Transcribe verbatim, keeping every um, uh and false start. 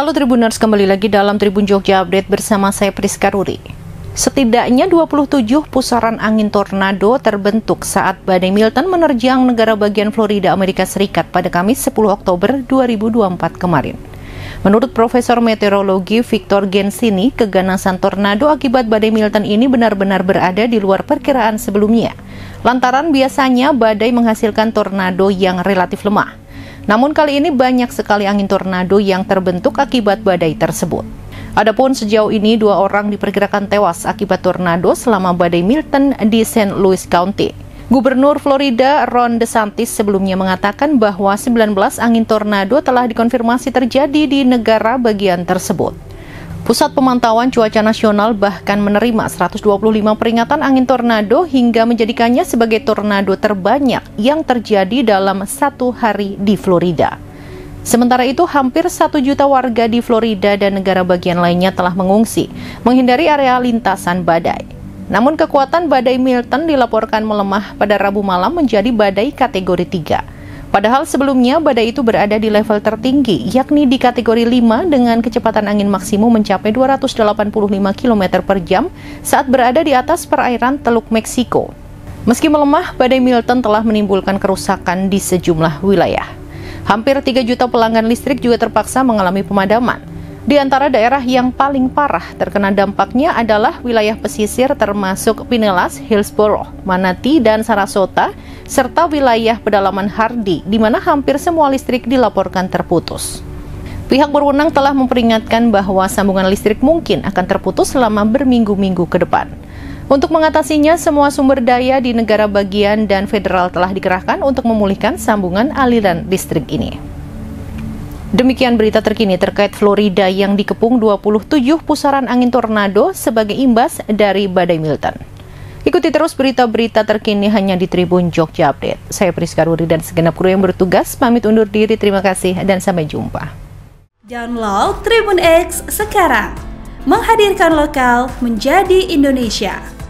Halo Tribuners, kembali lagi dalam Tribun Jogja Update bersama saya Priska Ruri. Setidaknya dua puluh tujuh pusaran angin tornado terbentuk saat badai Milton menerjang negara bagian Florida, Amerika Serikat pada Kamis sepuluh Oktober dua ribu dua puluh empat kemarin. Menurut Profesor Meteorologi Victor Gensini, keganasan tornado akibat badai Milton ini benar-benar berada di luar perkiraan sebelumnya. Lantaran biasanya badai menghasilkan tornado yang relatif lemah. Namun kali ini banyak sekali angin tornado yang terbentuk akibat badai tersebut. Adapun sejauh ini dua orang diperkirakan tewas akibat tornado selama badai Milton di Saint Louis County. Gubernur Florida Ron DeSantis sebelumnya mengatakan bahwa sembilan belas angin tornado telah dikonfirmasi terjadi di negara bagian tersebut. Pusat Pemantauan Cuaca Nasional bahkan menerima seratus dua puluh lima peringatan angin tornado hingga menjadikannya sebagai tornado terbanyak yang terjadi dalam satu hari di Florida. Sementara itu, hampir satu juta warga di Florida dan negara bagian lainnya telah mengungsi, menghindari area lintasan badai. Namun kekuatan badai Milton dilaporkan melemah pada Rabu malam menjadi badai kategori tiga. Padahal sebelumnya badai itu berada di level tertinggi, yakni di kategori lima dengan kecepatan angin maksimum mencapai dua ratus delapan puluh lima kilometer per jam saat berada di atas perairan Teluk Meksiko. Meski melemah, badai Milton telah menimbulkan kerusakan di sejumlah wilayah. Hampir tiga juta pelanggan listrik juga terpaksa mengalami pemadaman. Di antara daerah yang paling parah terkena dampaknya adalah wilayah pesisir termasuk Pinellas, Hillsborough, Manatee, dan Sarasota, serta wilayah pedalaman Hardy, di mana hampir semua listrik dilaporkan terputus. Pihak berwenang telah memperingatkan bahwa sambungan listrik mungkin akan terputus selama berminggu-minggu ke depan. Untuk mengatasinya, semua sumber daya di negara bagian dan federal telah dikerahkan untuk memulihkan sambungan aliran listrik ini. Demikian berita terkini terkait Florida yang dikepung dua puluh tujuh pusaran angin tornado sebagai imbas dari badai Milton. Ikuti terus berita-berita terkini hanya di Tribun Jogja Update. Saya Priska Ruri dan segenap kru yang bertugas pamit undur diri. Terima kasih dan sampai jumpa. Download Tribun X sekarang, menghadirkan lokal menjadi Indonesia.